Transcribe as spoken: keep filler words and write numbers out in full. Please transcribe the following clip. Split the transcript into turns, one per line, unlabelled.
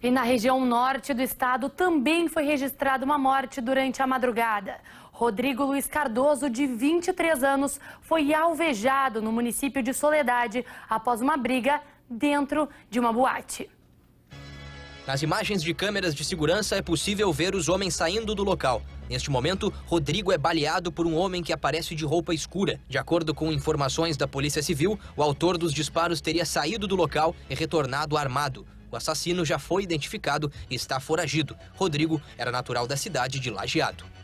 E na região norte do estado também foi registrada uma morte durante a madrugada. Rodrigo Luiz Cardoso, de vinte e três anos, foi alvejado no município de Soledade após uma briga dentro de uma boate.
Nas imagens de câmeras de segurança é possível ver os homens saindo do local. Neste momento, Rodrigo é baleado por um homem que aparece de roupa escura. De acordo com informações da Polícia Civil, o autor dos disparos teria saído do local e retornado armado. O assassino já foi identificado e está foragido. Rodrigo era natural da cidade de Lajeado.